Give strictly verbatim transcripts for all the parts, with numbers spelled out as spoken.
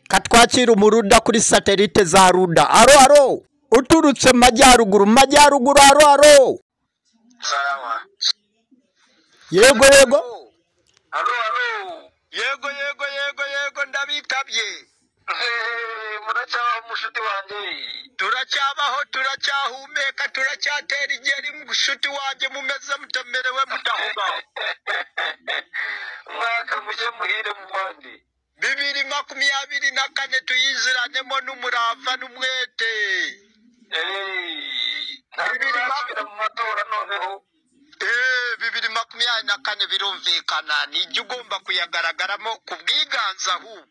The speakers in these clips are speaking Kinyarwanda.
katwakira umuruda kuri satelite za ruda. Aro aro uturutse mu majyaruguru mu majyaruguru aro aro sawa yego yego aro aro yego yego yego yego ndabitabye muracyaho mushuti wanjye turacyabaho turacyahumeka turacyatera igeri mushuti wanjye mumeze mutemerewe mutahuga mwaka muje muhire mu bandi bibiri makumyabiri na kane tuyiziranemo n'umurava n'umwete bibiri makumyabiri na kane birumvikana ni ijya ugomba kuyagaragaramo ku bwiganze ahubwo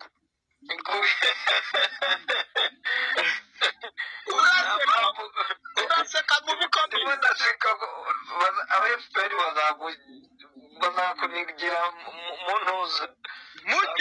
uraseka mu bikombe aba efuperi bazakunigira mu ntuza muti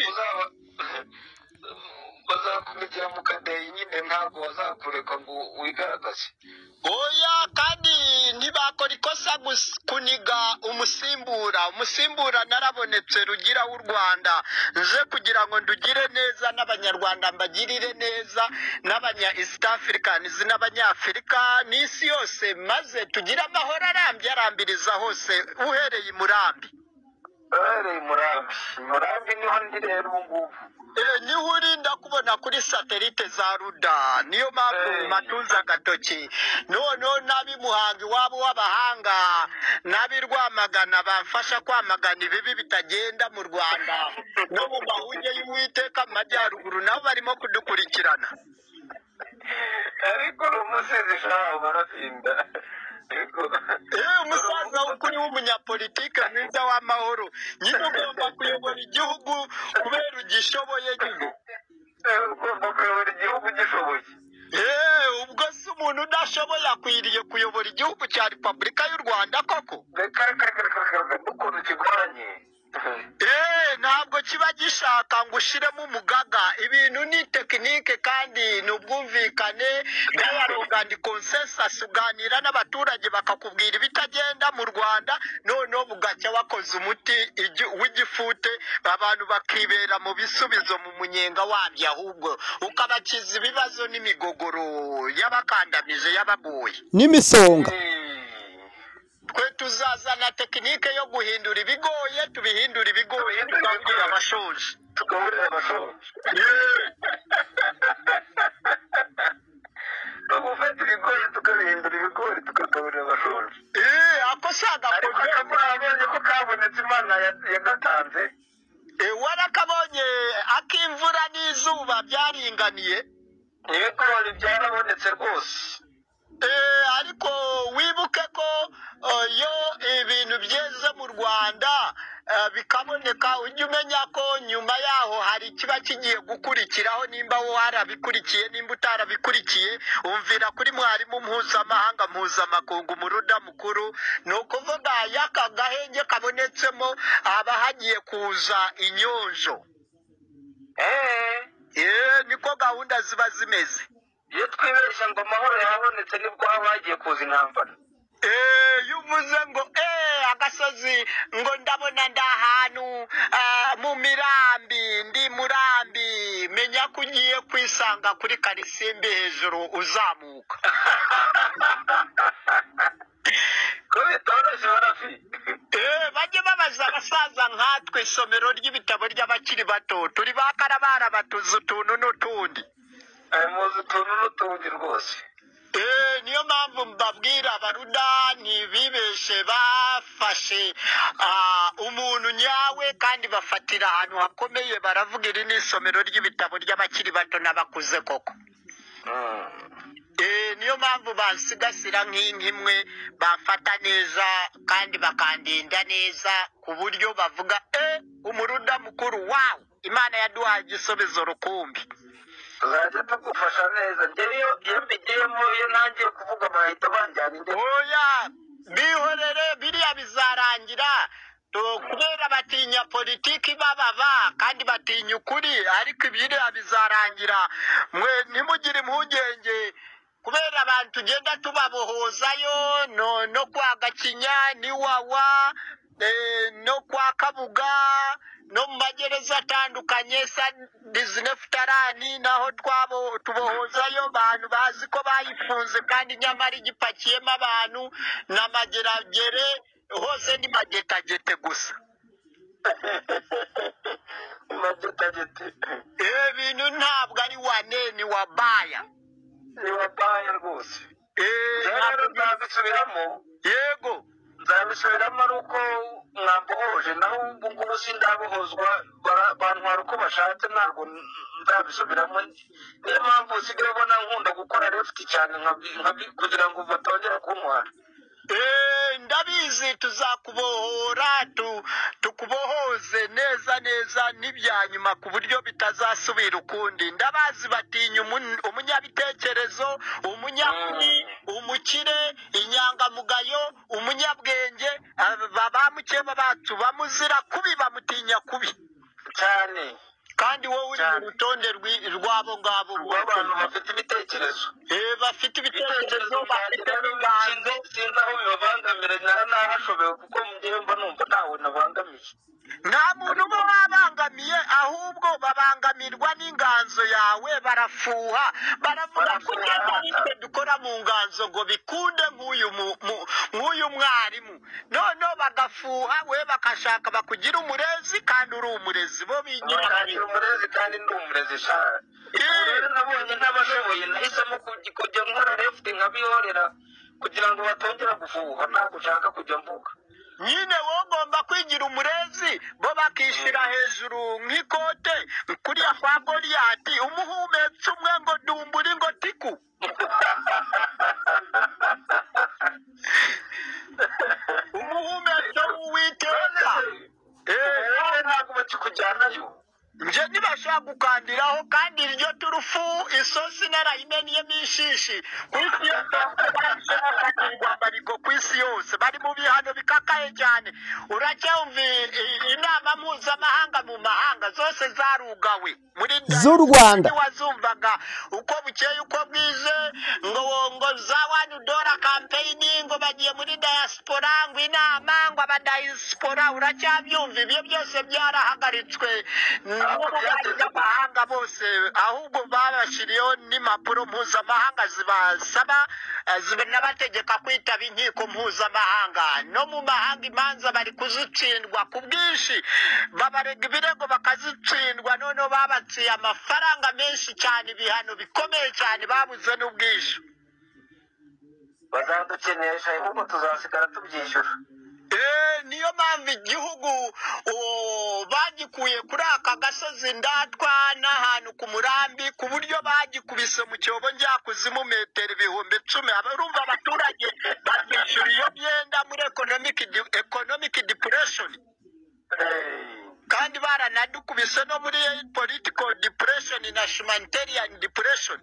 bazakunigira mu kadeyi nyine ntabwo bazakureka ngo wigaragaze oya kandi ntibakora ikosa kuniga umusimbura umusimbura narabonetse rugira w'u Rwanda nje kugira ngo ndugire neza n'abanyarwanda mbagirire neza n'abanya East Africans n'abanyafrika n'isi yose maze tugire amahoro arambye arambiriza hose uhereye murambi uhereye murambi murambi niho ndi rero ubu ngubu eh niho urinda kubona kuri satelite za ruda niyo mpamvu matunza gatoki none nabi muhangi wabo w'abahanga nabi Rwamagana bamfasha kwamagana ibibi bitagenda mu Rwanda no mu mahunye y'Uwiteka mu majyaruguru nabo barimo kudukurikirana ariko umusizi shaho barafinda eh umusaza ukuri w'umunyapolitike mwiza w'amahoro nyine ugomba kuyobora igihugu kubera ugishoboye nyine ugomba kuyobora igihugu gishoboye eh ubwo se umuntu udashoboye akwiriye kuyobora igihugu cya Repubulika y'u Rwanda koko reka reka reka ukuntu kigoranye eh ntabwo kiba gishaka ngo ushiremo umugaga ibintu ni tekinike kandi n'ubwumvikane bw'abaronga ndi consensus uganira n'abaturage bakakubwira ibitagenda mu Rwanda none bugacya wakoze umuti w'igifute abantu bakibera mu bisubizo mu munyenga wabyo ahubwo ukabakiza ibibazo n'imigogoro y'abakandamije y'abagoye n'imisonga twe tuzazana tekinike yo guhindura ibigoye tubihindura ibigoye tugaburira abashonje tugaburira abashonje tugufata ibigoye tukabihindura ibigori tukagaburira abashonje eh ako saga ko ko kabonetse Imana yagatanze eh warakabonye akimvura n'izuba byaringaniye ibigori byarabonetse rwose eh ariko wibuke ko yo ibintu byeze mu Rwanda bikaboneka ujye umenya ko nyuma yaho hari kiba kigiye gukurikiraho nimba wo harabikurikiye nimba utarabikurikiye umvira kuri mwarimu mpuzamahanga mpuzamakungu muruda mukuru no kuvuga yaka gahenge kabonetsemo aba hagiye kuza inyonjo eh eh niko gahunda ziba zimeze iyo twibeshya ngo amahoro yabonetse nibwo habagiye kuza intambara eh yuvuze ngo eh agasozi ngo ndabona ndahantu mu mirambi ndi murambi menya kugiye kwisanga kuri Karisimbi hejuru uzamuka ko bitoroshye barafi eh bajye babaza abasaza nkatwe isomero ry'ibitabo ry'abakiri bato turi bakarabara batuzu tuntu n'utundi muzi tuntu n'utundi rwose eh niyo mpamvu mbabwira abaruda ntibibeshe bafashe umuntu nyawe kandi bafatira ahantu hakomeye baravuga iri n'isomero ry'ibitabo ry'abakiri bato n'abakuze koko eh niyo mpamvu bansigasira nk'inkimwe bamfata neza kandi bakandinda neza ku buryo bavuga eh umuruda mukuru wow Imana yaduhaye igisubizo rukumbi tuzajya tugufasha neza njyewe iyo mbigiyemo iyo ntangiye kuvuga bahita banjyana imbere oya bihorere biriya bizarangira kubera batinya politiki bababa kandi batinya ukuri ariko ibiriya bizarangira mwe ntimugire impungenge kubera abantu tugenda tubabohozayo no kwa Gakinya ni wawa no kwa Kabuga no mu magereza atandukanye sa dizinefutarani naho twabo tubohozayo abantu bazi ko bayifunze kandi nyamara igipakiyemo abantu n'amageragere hose ni magetagete gusa. magetagete eh bintu ntabwo ari wane ni wabaya ni wabaya rwose. eh ntabwo nzabisubiramo. yego nzabisubiramo ari uko mwabohoje naho ubu ngubu sindabohozwa bantwara uko bashatse ntabwo nzabisubiramo. niyo mpamvu usigaye ubona nkunda gukora left cyane kugira ngo batongera kuntwara. Eh ndabizi tuzakubohora tu tukubohoze neza neza n'ibyanyuma ku buryo bitazasubira ukundi. Ndabazi batinya umunyabitekerezo, umunyakuri, umukire, inyangamugayo, umunyabwenge, babamukeba bacu bamuzira kubi bamutinya kubi cyane. kandi wowe uri mu rutonde rwabo ngabo abantu bafite ibitekerezo. eh bafite ibitekerezo bafite n'inganzo. sinzi aho bibabangamira narahashobewe kuko mugihe mba numva ntawe nabangamiye. nta muntu uba wabangamiye ahubwo babangamirwa n'inganzo yawe barafuha baravuga ko nitwe dukora mu nganzo ngo bikunde nk'uyu nk'uyu mwarimu noneho bagafuha we bakashaka bakugira umurezi kandi uri umurezi bo binyura umurezi kandi ndi umurezi shara. rero nabonye n'abashoboye nahisemo kujya nkora left nkabihorera kugira ngo batongera gufuha ntabwo ushaka kujya mvuga. nyine wowe ugomba kwigira umurezi bo bakishyira hejuru nk'ikote kuriya kwa Goliyati umuhumetse umwe ngo dumburi ngo tiku. umuhumetse w'Uwiteka eh ntabwo bakikujyanayo. nje nibashaka gukandiraho kandi iryo turufu isosi narayimeniyemo ishishi ku isi yose barashaka bariko ku isi yose bari mu bihano bikakaye cyane. uracyumva inama mpuzamahanga mu mahanga zose zarugawe muri z'u Rwanda wazumvaga uko bukeye uko bwize ngo ngo za one dollar campaign ngo bagiye muri diaspora ngo inama ngo abadiaspora uracyabyumva ibyo byose byarahagaritswe n'abanyamahanga bose ahubwo babashiriyeho n'impapuro mpuzamahanga zibasaba n'abategeka kwitaba inkiko mpuzamahanga. no mu mahanga imanza bari kuzitsindwa ku bwinshi babarega ibirego bakazitsindwa noneho babaciye amafaranga menshi cyane ibihano bikomeye cyane babuze n'ubwishyu. bazadukenesha ahubwo tuzasigara tubyishyura. eh niyo mpamvu igihugu bagikuye kuri aka gasozi ndatwa n'ahantu ku murambi ku buryo bagikubise mu cyobo njyakuzimu metero ibihumbi icumi. abarumva abaturage bakishyura iyo myenda muri economic economic depression kandi baranadukubise no muri political depression na humanitarian depression.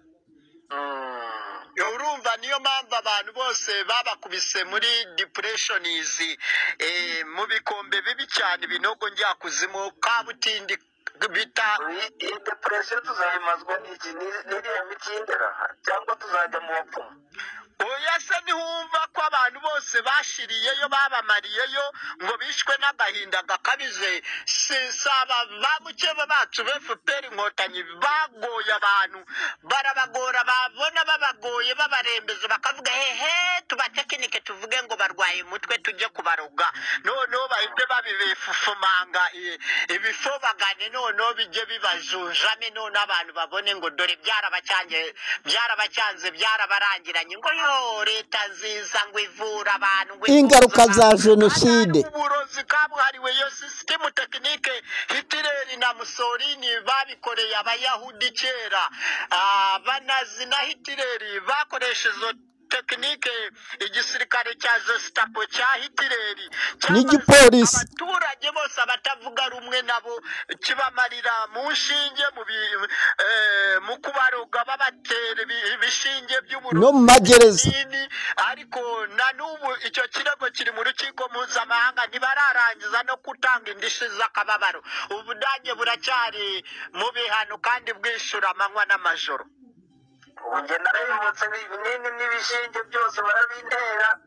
urumva niyo mpamvu abantu bose babakubise muri depression izi eh mu bikombe bibi cyane binogo njyakuzimu kabutindi bita iyi depression tuzayimazwa n'iki n'iriya mitindera cyangwa tuzajya mu bapfumu. oya se ntiwumva ko abantu bose bashiriyeyo babamariyeyo ngo bishwe n'agahinda gakabize. saba bamukeba bacu befuperi inkotanyi bagoye abantu barabagora babona babagoye babarembeze bakavuga hehe tubatekinike tuvuge ngo barwaye umutwe tujye kubaroga noneho bahite babibefufumanga ibifobagane noneho bijye bibajujame none abantu babone ngo dore byarabacyanze byarabacyanze byarabarangiranye ngo leta nziza ngo ivura abantu ngo ingaruka za jenoside uburozi kabuhariwe yo system tekinike Hitler na Mussolini babikoreye abayahudi kera. abanazi na Hitler bakoresheje tekinike igisirikare cya Gestapo cya Hitler n'igipolisi abaturage bose abatavuga rumwe nabo kibamarira mu nshinge mu mu kubaroga babatera ibishinge by'uburundi no mu magereza. ariko na n'ubu icyo kirego kiri mu rukiko mpuzamahanga ntibararangiza no gutanga indishyi z'akababaro. Ubudage buracyari mu bihano kandi bwishyura amanywa n'amajoro. ubu njye narayobotse ibinini n'ibishinge byose barabintera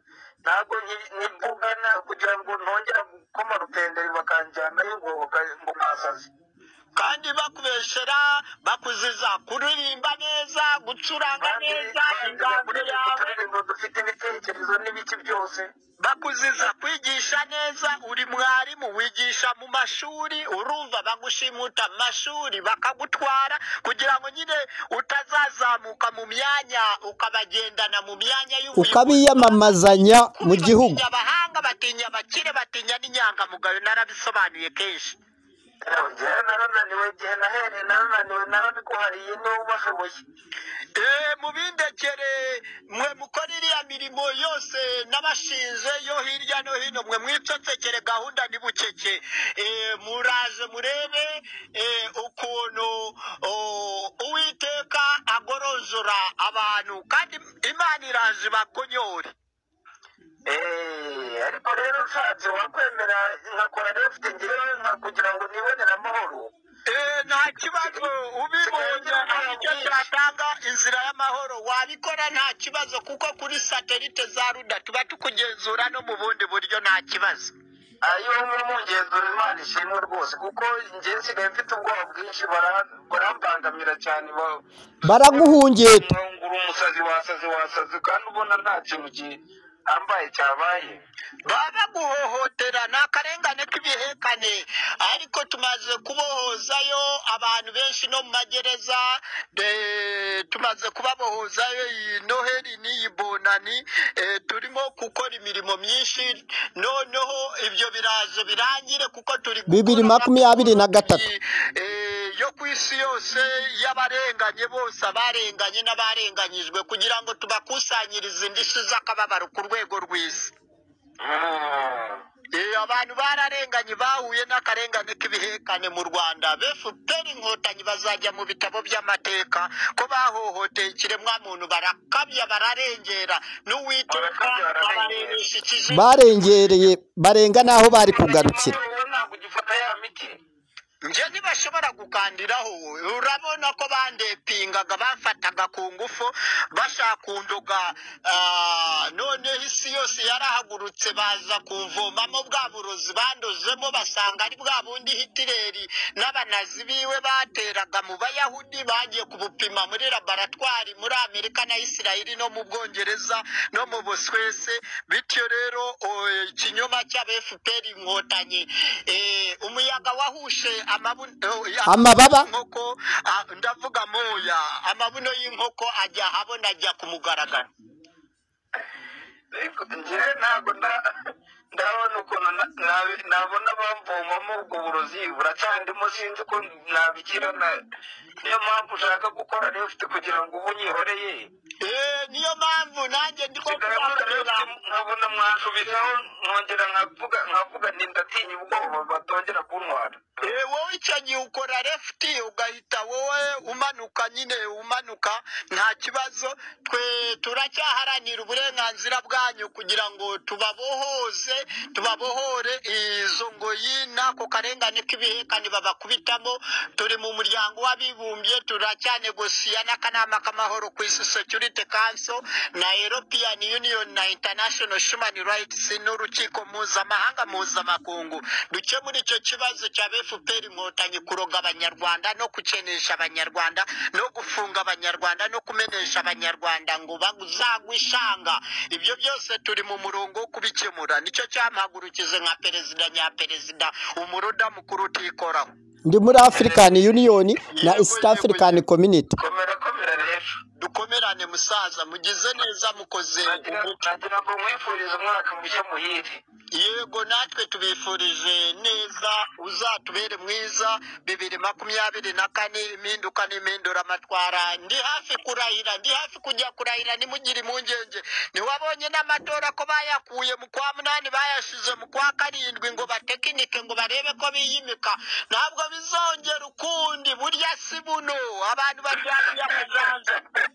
ntabwo nivugana kugira ngo ntongera gukoma rutenderi bakanjyanayo ngo ngo mwasaze kandi bakubeshera bakuziza kuririmba neza gucuranga neza inganzo yawe dufite ibitekerezo n'ibiki byose bakuziza kwigisha neza uri mwarimu wigisha mu mashuri urumva bagushimuta mu mashuri bakagutwara kugira ngo nyine utazazamuka mu myanya ukabagendana mu myanya y'ubuyobozi ukabiyamamazanya mu gihugu batinya abahanga batinya abakire batinya n'inyangamugayo narabisobanuye kenshi njyewe narananiwe igihe nahereye narananiwe narabikuhariye n'ubu bashoboye mubindekere mwe mukora iriya mirimo yose n'abashinze yo hirya no hino mwe mwicocekere gahunda ntibucece muraje murebe ukuntu uwiteka agorozora abantu kandi imana iraje bagonyore ariko rero nshatse wakwemera nkakora refite ngewe kugira ngo nibonere amahoro nta kibazo ubibonye icyo cyatanga inzira y'amahoro wabikora nta kibazo kuko kuri satelite za ruda tuba tukugenzura no mu bundi buryo nta kibazo ayo mugenzura imana ishimwe rwose kuko njye nsigaye mfite ubwoba bwinshi barambangamira cyane baraguhungeta ngura umusazi wasaze wasaze kandi ubona nta kintu ambaye cyabaye baba guhohotera ni akarengane k'ibihekane ariko tumaze kubohozayo abantu benshi no mu magereza tumaze kubabohozayo iyi noheli n'iyi bonani turimo gukora imirimo myinshi noneho ibyo biraje birangire kuko turi bibiri makumyabiri na gatatu yo ku isi yose y'abarenganye bose abarenganye n'abarenganyijwe kugira ngo tubakusanyirize indishyi z'akababaro ku rwego rw'isi abantu bararenganye bahuye n'akarengane k'ibihekane mu Rwanda befuperi inkotanyi bazajya mu bitabo by'amateka ko bahohoteye ikiremwamuntu barakabya bararengera n'uwiteka abarebesha ikijiji barengereye barenga n'aho bari kugarukira nje ntibashobora gukandiraho urabona ko bandepingaga bafataga ku ngufu bashaka kundoga none isi yose yarahagurutse baza kumvomamo bwa burozi bandozemo basanga ari bwa bundi Hitireri n'abanazi biwe bateraga mu bayahudi bagiye kubupima muri laboratwari muri Amerika na Isirayeli no mu Bwongereza no mu Buswese bityo rero ikinyoma cy'abefuperi inkotanyi umuyaga wahushe amababa nkoko ndavuga moya amabuno y'inkoko ajya habona ajya kumugaragara njyewe ntabwo ndabona ukuntu nabona bamvomamo ubwo burozi buracyandimo sinzi ko nabikira niyo mpamvu ushaka gukora refite kugira ngo ubu unyihoreye niyo mpamvu nanjye ndi kubakorera nkabona mwanshubizaho nkongera nkavuga nkavuga ndatinya ubwoba batongera kuntwara wowe icyo gihe ukora refite ugahita wowe umanuka nyine umanuka nta kibazo twe turacyaharanira uburenganzira bwanyu kugira ngo tubabohoze tubabohore izo ngoyi n'ako karengane k'ibihekane babakubitamo turi mu muryango w'abibumbye turacyanegosiya n'akanama k'amahoro ku isi Security Council na European Union na International Human Rights n'urukiko mpuzamahanga mpuzamakungu dukemura icyo kibazo cya efuperi inkotanyi kuroga abanyarwanda no kukenesha abanyarwanda no gufunga abanyarwanda no kumenesha abanyarwanda ngo bazagwishanga ibyo byose turi mu murongo wo kubikemura nicyo cyampagurukize nka perezida nyaperezida umuruda mukuru utikoraho ndi muri African Union na East African Community dukomerane musaza mugize neza mukoze nagira ngo mwifurize umwaka mushya muhire yego natwe tubifurije neza uzatubere mwiza bibiri makumyabiri na kane impinduka n'impindura amatwara ndi hafi kurahira ndi hafi kujya kurahira nimugire impungenge ntiwabonye n'amatora ko bayakuye mu kwa munani bayashize mu kwa karindwi ngo batekinike ngo barebe ko biyimika ntabwo bizongera ukundi burya si buno abantu baryamye amajanja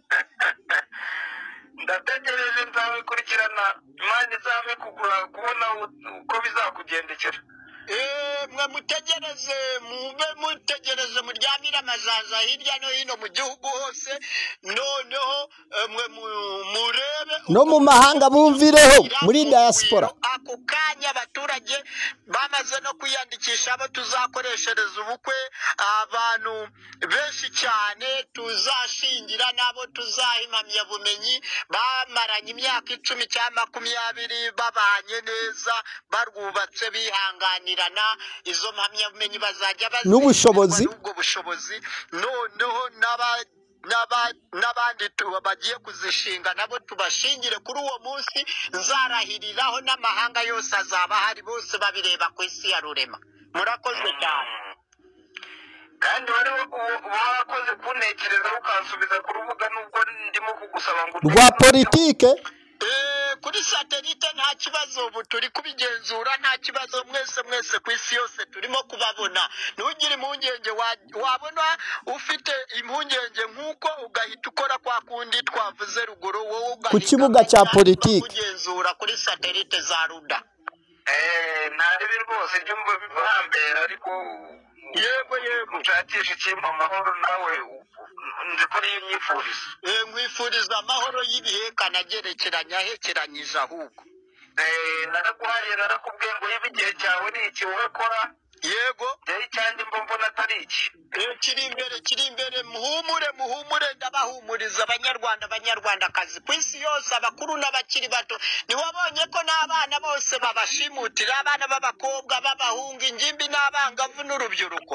ndategereje nzabikurikirana imana izame kugura kubona uko bizakugendekera Eh, mwe mutegereze mube mutegereze muryamira amazaza hirya no hino mu gihugu hose noneho eh, mwe mu- murebe no mu mahanga bumvireho muri diaspora. ako kanya abaturage bamaze no kwiyandikisha abo tuzakoreshereza ubukwe abantu benshi cyane tuzashingira n'abo tuzaha impamyabumenyi bamaranye imyaka icumi cyangwa makumyabiri babanye neza barwubatse bihanganirana izo mpamyabumenyi bazajya N'ubushobozi. ubwo bushobozi noneho n'aba n'aba- n'abandi tu- bagiye kuzishinga nabo tubashingire kuri uwo munsi nzarahiriraho n'amahanga yose azaba hari bose babireba ku isi ya rurema. Murakoze cyane. kandi wari warakoze kuntekereza ukansubiza ku rubuga nubwo ndimo kugusaba ngo Rwa politike Eh, kuri satelite nta kibazo ubu turi kubigenzura nta kibazo mwese mwese ku isi yose turimo kubabona ntugire impungenge wa- wabona ufite impungenge nk'uko ugahita ukora kwa kundi twavuze ruguru wowe ugahita Ku kibuga cya ukajya politiki. kugenzura kuri satelite za ruda. eh ntarebe rwose ibyo mba bihambera ariko Yego yego. ushakisha ikintu amahoro nawe nzi ko ariyo myifuriza. Eh, nkwifuriza amahoro y'ibihekane agerekeranye ahekeranyije ahubwo. Eh, naraguhaye narakubwiye ngo niba igihe cyawe ni iki wowe kora Yego. njyewe icyanjye mba mbona atari iki. Eh, kiri imbere kiri imbere muhumure muhumure ndabahumuriza abanyarwanda abanyarwandakazi ku isi yose abakuru n'abakiri bato ntiwabonye ko n'abana bose babashimutira abana b'abakobwa b'abahungu ingimbi n'abangavu n'urubyiruko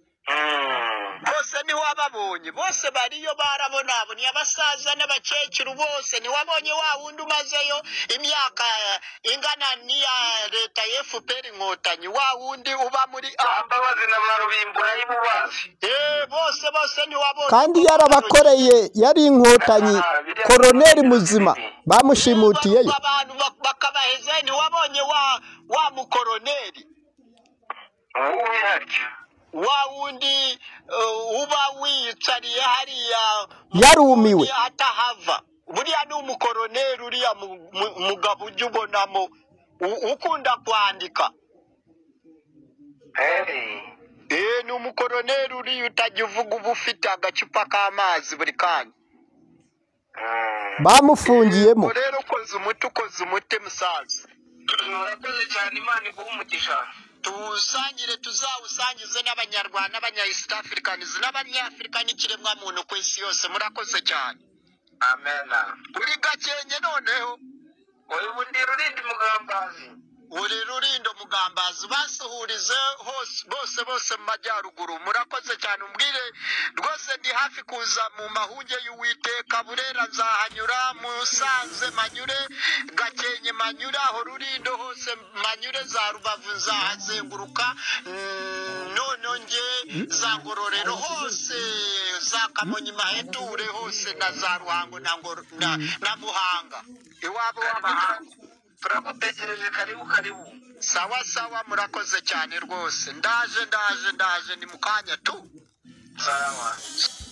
bose ntiwababonye bose bariyo barabonabonye abasaza n'abakecuru bose ntiwabonye wa wundi umazeyo imyaka ingana n'iya leta ya F P R inkotanyi wa wundi uba muri Mbabazi na ba Rubimbura y'Ibubazi. Eh, bose bose ntiwabonye kandi yarabakoreye yari inkotanyi koroneri muzima bamushimutiyeyo. abantu bak- bakabaheza ntiwabonye wa wa mukoroneri Wowe harya. wa wundi uh, uba wiyicariye hariya Yarumiwe. atahava buriya ni umukoroneri uriya mu- mu- mugabo ujya ubonamo u- ukunda kwandika. Eh. Eh, ni umukoroneri uriya utajya uvuga uba ufite agacupa k'amazi buri kanya. Bamufungiyemo. Ubwo rero ukoze umuti ukoze umuti musaza. Murakoze cyane Imana iguhe umugisha. tuwusangire tuzawusangize n'abanyarwanda n'abanya East Africans n'abanyafurika n'ikiremwa muntu ku isi yose. Murakoze cyane. Amen. Uri Gakenke noneho Wowe ubundi rurindi mugambazi. uri Rurindo Mugambazi basuhurize hose bose bose mu majyaruguru. Murakoze cyane umbwire rwose ndi hafi kuza mu mahunge y'Uwiteka Burera nzahanyura Musanze manyure Gakenke manyure aho Rurindo hose manyure za Rubavu nzahazenguruka Mm, none nge za Ngororero hose za Kamonyi Maheture hose na za Ruhango na, Ngoro- na, na Muhanga iwabo w'amahanga. Turagutegereje karibu karibu. Sawa sawa murakoze cyane rwose ndaje ndaje ndaje ni mukanya tu. Sawa.